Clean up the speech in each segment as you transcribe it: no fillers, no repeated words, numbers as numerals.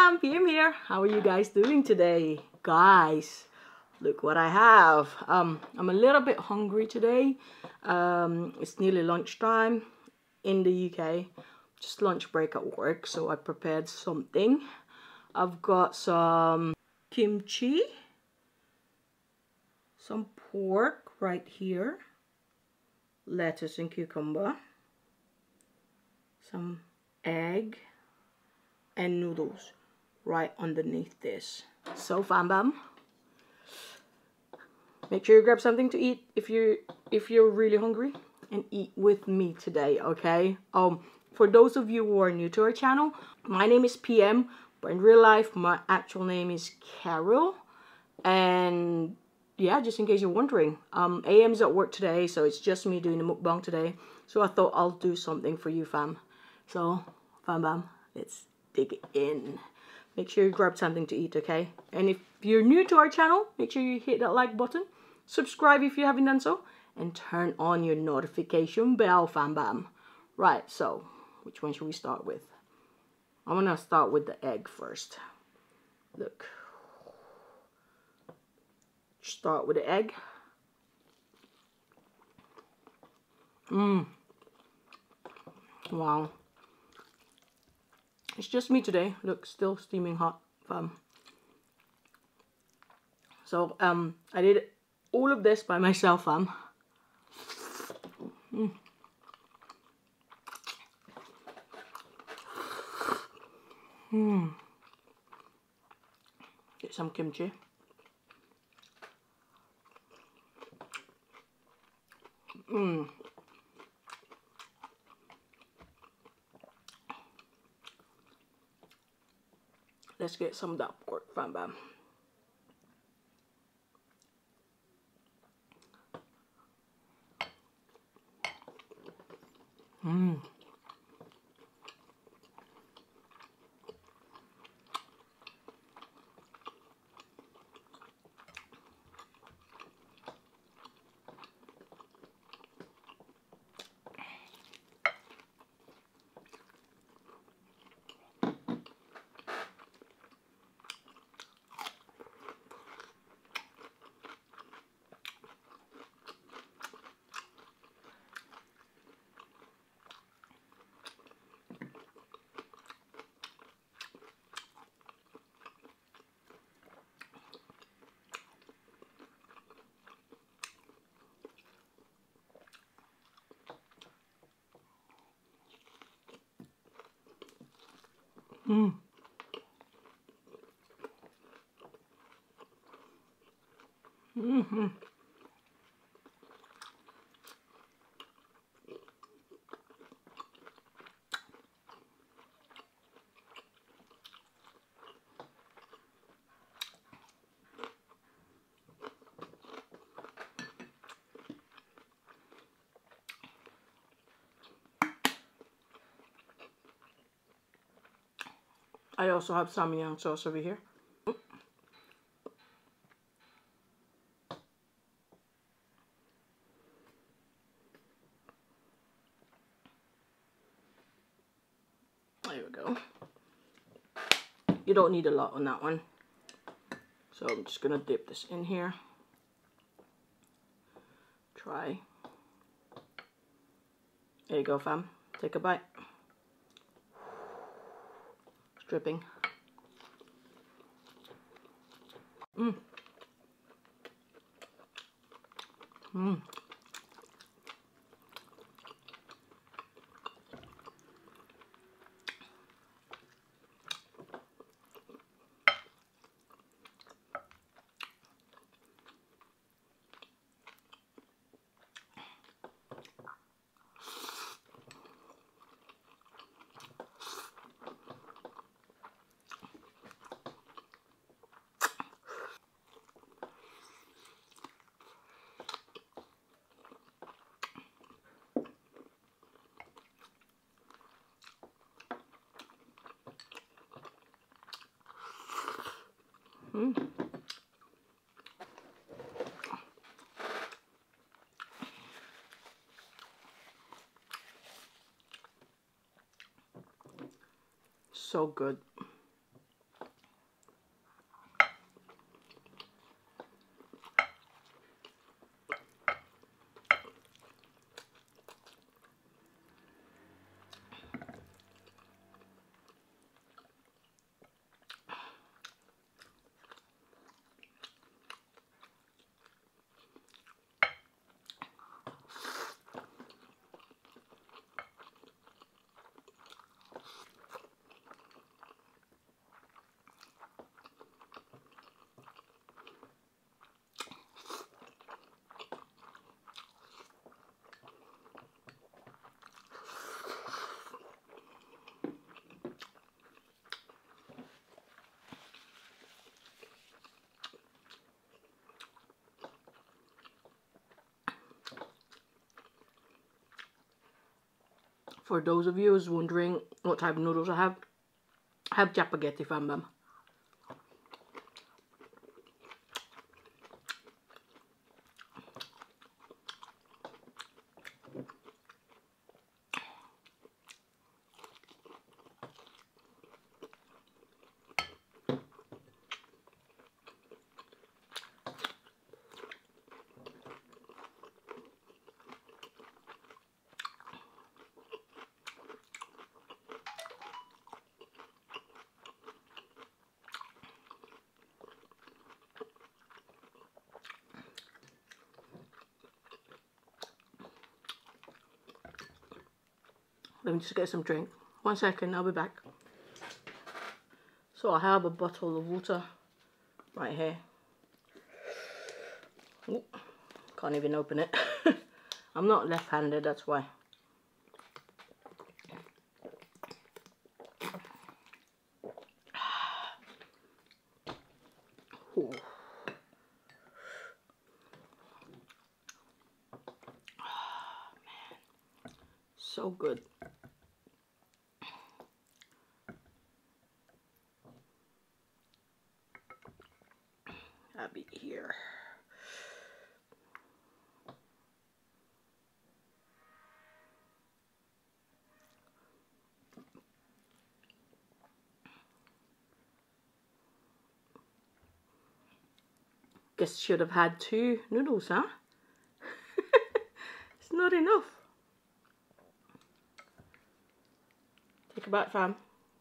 fam, PM here. How are you guys doing today? Guys, look what I have. I'm a little bit hungry today. It's nearly lunchtime in the UK. Just lunch break at work, so I prepared something. I've got some kimchi, some pork right here, lettuce and cucumber, some egg, and noodles right underneath this. So fam bam, make sure you grab something to eat if you're really hungry, and eat with me today, okay? For those of you who are new to our channel, my name is PM, but in real life my actual name is Carol. And yeah, just in case you're wondering, AM's at work today, so it's just me doing the mukbang today. So I thought I'll do something for you fam. So fam bam, let's dig in. Make sure you grab something to eat, okay? And if you're new to our channel, make sure you hit that like button, subscribe if you haven't done so, and turn on your notification bell, fam bam. Right, so which one should we start with? I'm gonna start with the egg first. Look, start with the egg. Wow. It's just me today. Look, still steaming hot, fam. So I did all of this by myself, fam. Get some kimchi. Let's get some of that pork, fam bam. I also have samyang sauce over here. There we go. You don't need a lot on that one. So I'm just gonna dip this in here. Try. There you go, fam. Take a bite. It's dripping. So good. For those of you who's wondering what type of noodles I have Chapagetti from them. Let me just get some drink. 1 second, I'll be back. So I have a bottle of water right here. Ooh, can't even open it. I'm not left-handed, that's why. Ooh. So good. I'll be here. Guess should have had 2 noodles, huh? It's not enough. Take a bite, fam.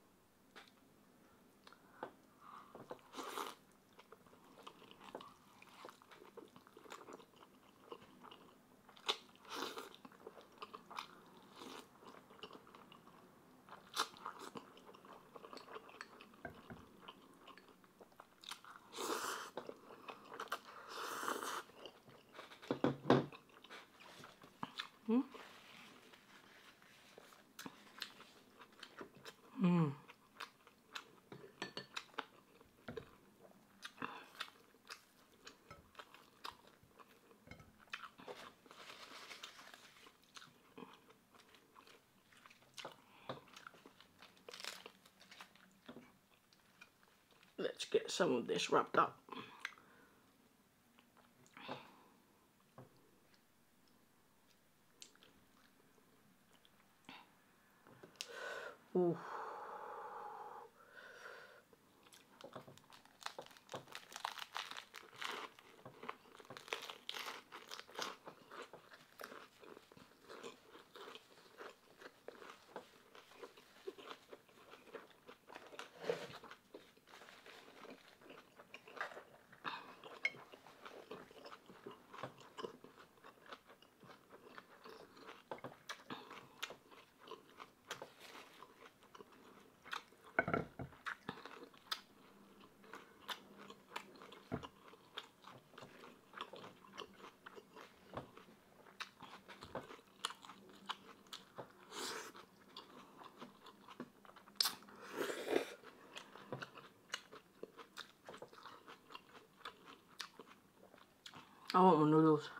Let's get some of this wrapped up. Ooh. I want more noodles.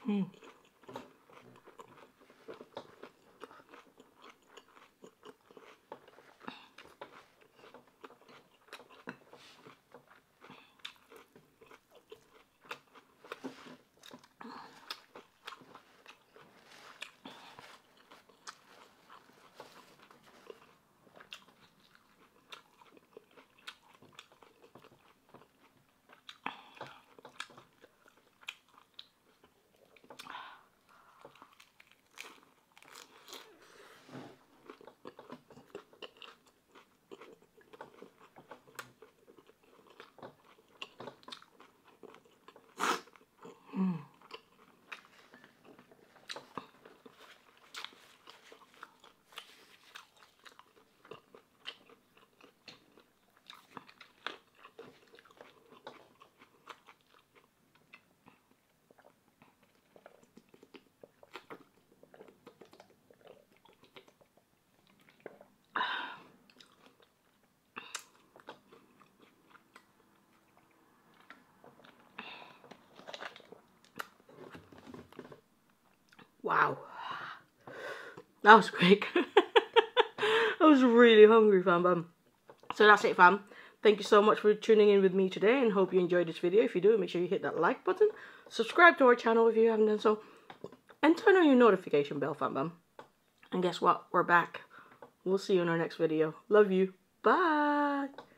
Wow, that was quick. I was really hungry, fam. So that's it, fam. Thank you so much for tuning in with me today, and hope you enjoyed this video. If you do, make sure you hit that like button, subscribe to our channel if you haven't done so, and turn on your notification bell, fam. And guess what? We're back. We'll see you in our next video. Love you. Bye.